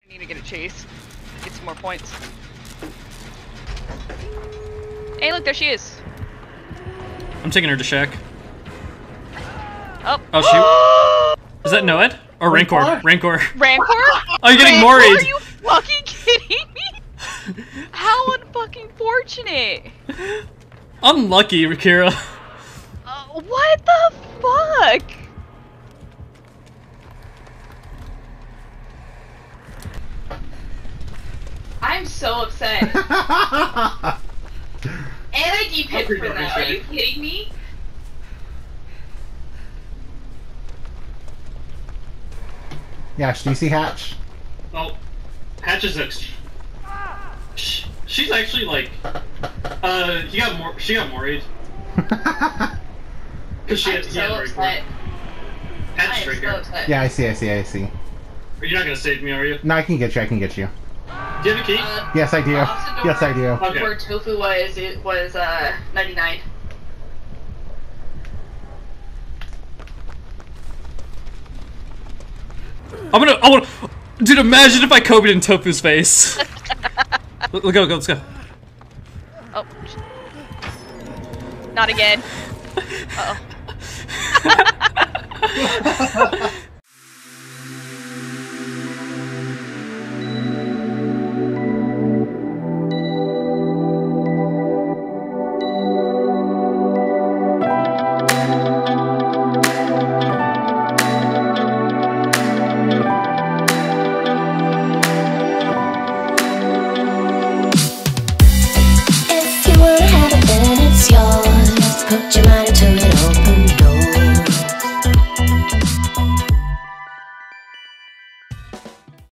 Need to get a chase. Get some more points. Hey, look, there she is. I'm taking her to Shack. Oh. Oh, shoot. Is that Noed? Or Rancor? Rancor. Rancor? Oh, you're getting moried. Are you fucking kidding me? How unfucking fortunate. Unlucky, Rakira. What the fuck? I'm so upset. And I depicked for that. Are you kidding me? Yash, do you see Hatch? Oh, Hatch is she's actually like, she got worried. Cause she I'm had so upset. Hatch right here. Yeah, I see. You're not gonna save me, are you? No, I can get you. Do you have a key? Yes, I do. Yes, I do. Okay. Where Tofu was, it was 99. I wanna, dude, imagine if I Kobe'd in Tofu's face. Let's go. Oh. Not again. Uh-oh.